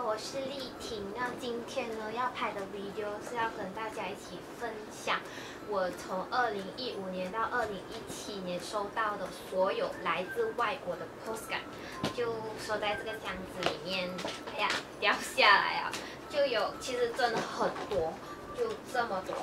我是丽婷。那今天呢要拍的 video 是要跟大家一起分享我从2015年到2017年收到的所有来自外国的 postcard， 就收在这个箱子里面。哎呀，掉下来啊！就有，其实真的很多，就这么多。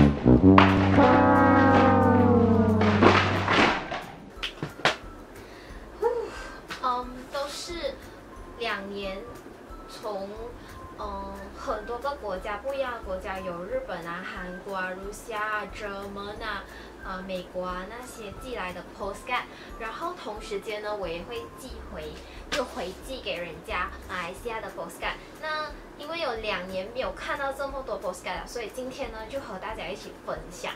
都是2年从很多个国家，不一样的国家，有日本啊、韩国啊、russia啊、German啊、美国啊那些寄来的 postcard， 然后同时间呢，我也会回寄给人家马来西亚的 postcard。那因为有2年没有看到这么多 postcard， 所以今天呢就和大家一起分享。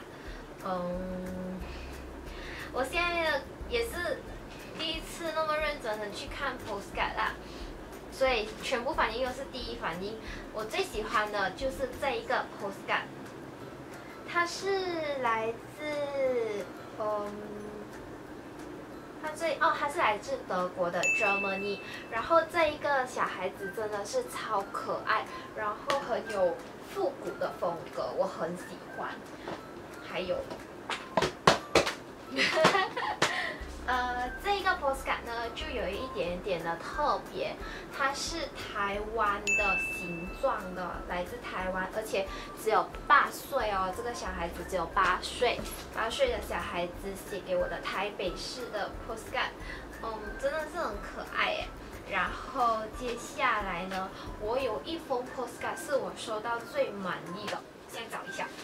我现在也是第一次那么认真的去看 postcard 啦，所以全部反应都是第一反应。我最喜欢的就是这一个 postcard， 它是来自它是来自德国的 Germany， 然后这一个小孩子真的是超可爱，然后很有复古的风格，我很喜欢。还有这个 postcard 呢，就有一点点的特别，它是台湾的形状的，来自台湾，而且只有8岁哦，这个小孩子只有8岁，8岁的小孩子写给我的台北市的 postcard， 真的是很可爱耶。然后接下来呢，我有一封 postcard 是我收到最满意的，现在找一下。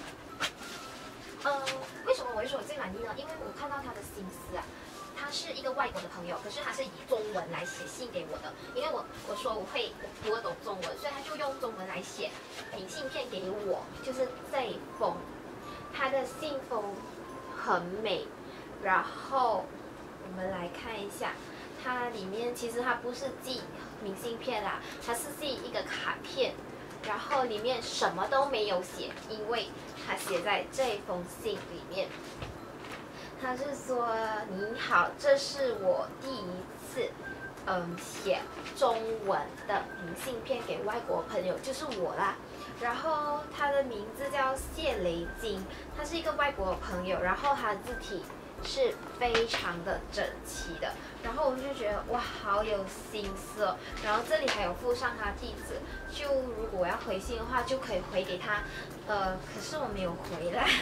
为什么我会说我最满意呢？因为我看到他的心思啊。他是一个外国的朋友，可是他是以中文来写信给我的，因为我说我读得懂中文，所以他就用中文来写明信片给我，就是这一封。他的信封很美，然后我们来看一下，它里面其实它不是寄明信片啦，它是寄一个卡片，然后里面什么都没有写，因为它写在这封信里面。他是说：“你好，这是我第一次，写中文的明信片给外国朋友，就是我啦。然后他的名字叫谢雷金，他是一个外国朋友，然后他字体是非常的整齐的。然后我就觉得哇，好有心思哦。然后这里还有附上他地址，就如果我要回信的话，就可以回给他。可是我没有回啦。”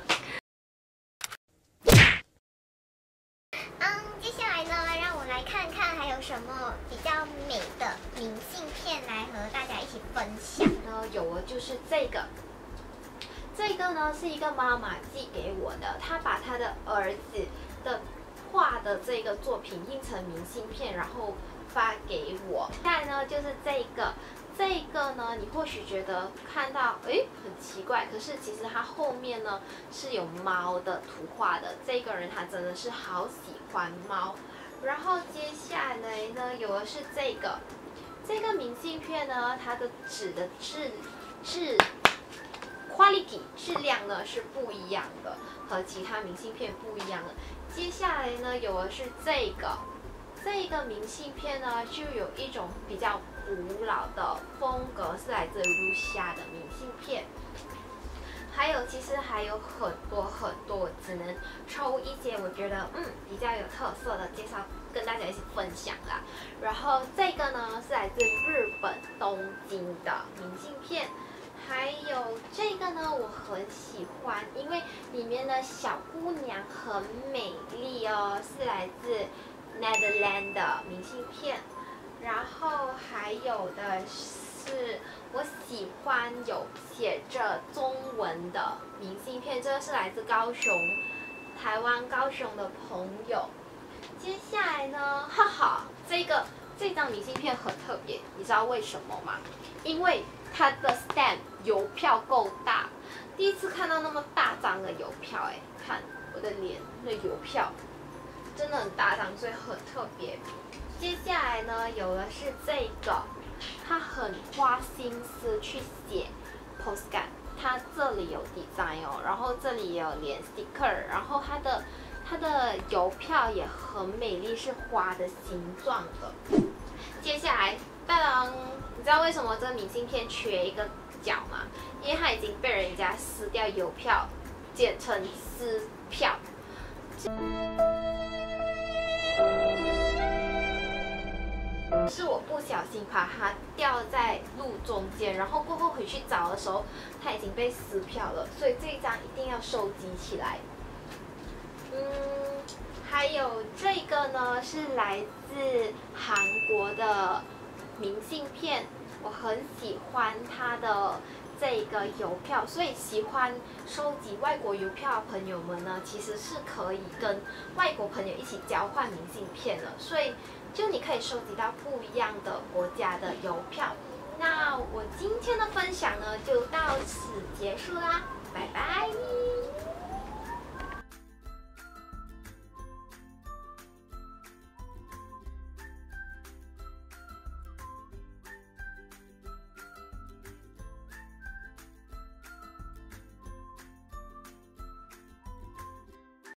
看看还有什么比较美的明信片来和大家一起分享呢？有的就是这个呢是一个妈妈寄给我的，她把她的儿子的画的这个作品印成明信片，然后发给我。再来呢就是这个呢，你或许觉得看到很奇怪，可是其实它后面呢是有猫的图画的。这个人他真的是好喜欢猫。然后接下来呢，有的是这个明信片呢，它的纸的quality 质量呢是不一样的，和其他明信片不一样的。接下来呢，有的是这个明信片呢，就有一种比较古老的风格，是来自russia的明信片。其实还有很多，我只能抽一些我觉得比较有特色的介绍跟大家一起分享啦。然后这个呢是来自日本东京的明信片，还有这个呢我很喜欢，因为里面的小姑娘很美丽哦，是来自 Netherlands 的明信片。然后还有的是我喜欢有写着中文的明信片，这个是来自台湾高雄的朋友。接下来呢，这张明信片很特别，你知道为什么吗？因为它的 stamp 邮票够大，第一次看到那么大张的邮票，看我的脸，那邮票真的很大张，所以很特别。接下来呢，有的是这个，他很花心思去写 postcard， 它这里有 design 哦，然后这里也有连 sticker， 然后它的邮票也很美丽，是花的形状的。接下来当然，你知道为什么这个明信片缺一个角吗？因为它已经被人家撕掉邮票，简称撕票。是我不小心把它掉在路中间，然后过后回去找的时候，它已经被撕票了，所以这一张一定要收集起来。还有这个呢，是来自韩国的明信片，我很喜欢它的这个邮票，所以喜欢收集外国邮票的朋友们呢，其实是可以跟外国朋友一起交换明信片的，所以就你可以收集到不一样的国家的邮票。那我今天的分享呢，就到此结束啦，拜拜。